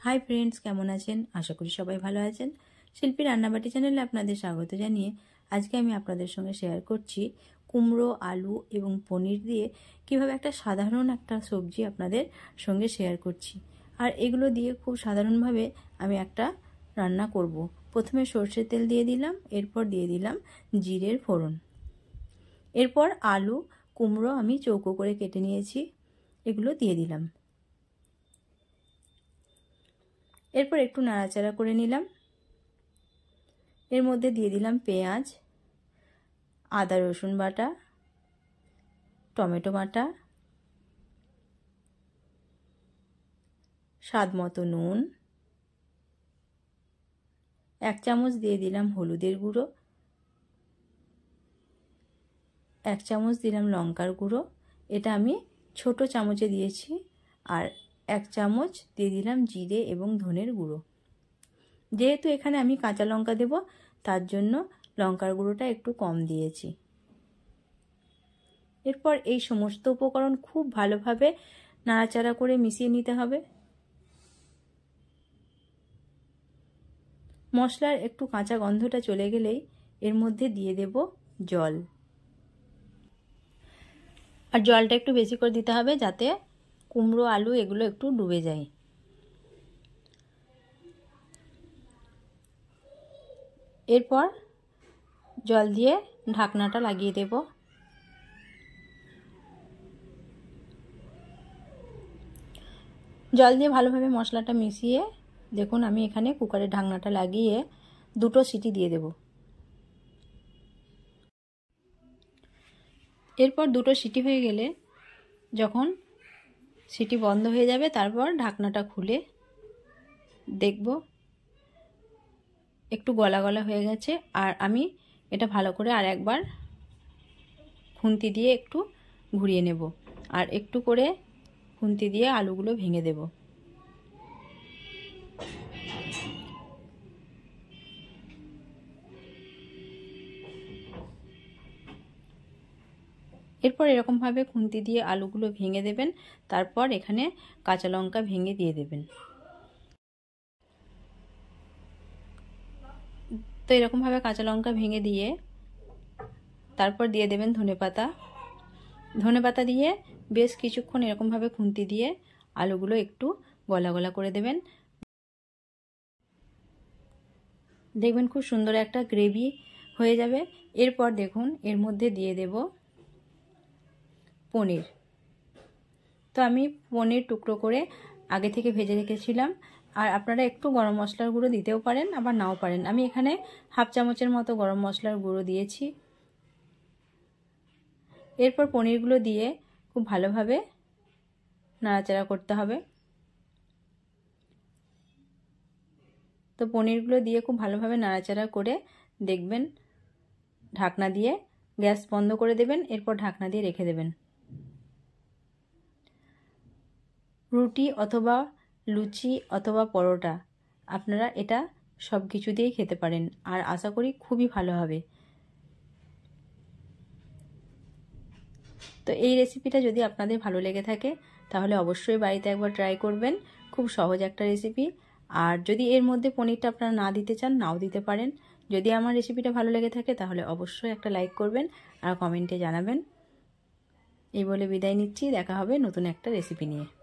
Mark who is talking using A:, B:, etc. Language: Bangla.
A: হাই ফ্রেন্ডস, কেমন আছেন? আশা করি সবাই ভালো আছেন। শিল্পী রান্নাবাটি চ্যানেলে আপনাদের স্বাগত জানিয়ে আজকে আমি আপনাদের সঙ্গে শেয়ার করছি কুমড়ো, আলু এবং পনির দিয়ে কিভাবে একটা সাধারণ একটা সবজি আপনাদের সঙ্গে শেয়ার করছি। আর এগুলো দিয়ে খুব সাধারণভাবে আমি একটা রান্না করব। প্রথমে সর্ষের তেল দিয়ে দিলাম, এরপর দিয়ে দিলাম জিরের ফোড়ন। এরপর আলু, কুমড়ো আমি চৌকো করে কেটে নিয়েছি, এগুলো দিয়ে দিলাম। এরপর একটু নাড়াচাড়া করে নিলাম। এর মধ্যে দিয়ে দিলাম পেঁয়াজ, আদা রসুন বাটা, টমেটো বাটা, স্বাদ মতো নুন, 1 চামচ দিয়ে দিলাম হলুদের গুঁড়ো, 1 চামচ দিলাম লঙ্কার গুঁড়ো, এটা আমি ছোট চামচে দিয়েছি। আর 1 চামচ দিয়ে দিলাম জিরে এবং ধনের গুঁড়ো। যেহেতু এখানে আমি কাঁচা লঙ্কা দেব, তার জন্য লঙ্কার গুঁড়োটা একটু কম দিয়েছি। এরপর এই সমস্ত উপকরণ খুব ভালোভাবে নাড়াচাড়া করে মিশিয়ে নিতে হবে। মশলার একটু কাঁচা গন্ধটা চলে গেলেই এর মধ্যে দিয়ে দেব জল। আর জলটা একটু বেশি করে দিতে হবে যাতে কুমড়ো, আলু এগুলো একটু ডুবে যায়। এরপর জল দিয়ে ঢাকনাটা লাগিয়ে দেব। জল দিয়ে ভালোভাবে মশলাটা মিশিয়ে দেখুন আমি এখানে কুকারের ঢাকনাটা লাগিয়ে 2টো সিটি দিয়ে দেব। এরপর 2টো সিটি হয়ে গেলে যখন সিটি বন্ধ হয়ে যাবে, তারপর ঢাকনাটা খুলে দেখব একটু গলা গলা হয়ে গেছে। আর আমি এটা ভালো করে আর একবার খুন্তি দিয়ে একটু ঘুরিয়ে নেব। আর একটু করে খুন্তি দিয়ে আলুগুলো ভেঙে দেব। এরপর এরকমভাবে খুন্তি দিয়ে আলুগুলো ভেঙে দেবেন। তারপর এখানে কাঁচা লঙ্কা ভেঙে দিয়ে দেবেন। তো এরকমভাবে কাঁচা লঙ্কা ভেঙে দিয়ে তারপর দিয়ে দেবেন ধনেপাতা। ধনেপাতা দিয়ে বেশ কিছুক্ষণ এরকমভাবে খুন্তি দিয়ে আলুগুলো একটু গলা গলা করে দেবেন। দেখবেন খুব সুন্দর একটা গ্রেভি হয়ে যাবে। এরপর দেখুন এর মধ্যে দিয়ে দেব পনির। তো আমি পনির টুকরো করে আগে থেকে ভেজে রেখেছিলাম। আর আপনারা একটু গরম মশলার গুঁড়ো দিতেও পারেন, আবার নাও পারেন। আমি এখানে 1/2 চামচের মতো গরম মশলার গুঁড়ো দিয়েছি। এরপর পনিরগুলো দিয়ে খুব ভালোভাবে নাড়াচাড়া করতে হবে। তো পনিরগুলো দিয়ে খুব ভালোভাবে নাড়াচাড়া করে দেখবেন ঢাকনা দিয়ে গ্যাস বন্ধ করে দেবেন। এরপর ঢাকনা দিয়ে রেখে দেবেন। রুটি অথবা লুচি অথবা পরোটা আপনারা এটা সব কিছু দিয়েই খেতে পারেন। আর আশা করি খুবই ভালো হবে। তো এই রেসিপিটা যদি আপনাদের ভালো লেগে থাকে তাহলে অবশ্যই বাড়িতে একবার ট্রাই করবেন। খুব সহজ একটা রেসিপি। আর যদি এর মধ্যে পনিরটা আপনারা না দিতে চান, নাও দিতে পারেন। যদি আমার রেসিপিটা ভালো লেগে থাকে তাহলে অবশ্যই একটা লাইক করবেন আর কমেন্টে জানাবেন। এই বলে বিদায় নিচ্ছি। দেখা হবে নতুন একটা রেসিপি নিয়ে।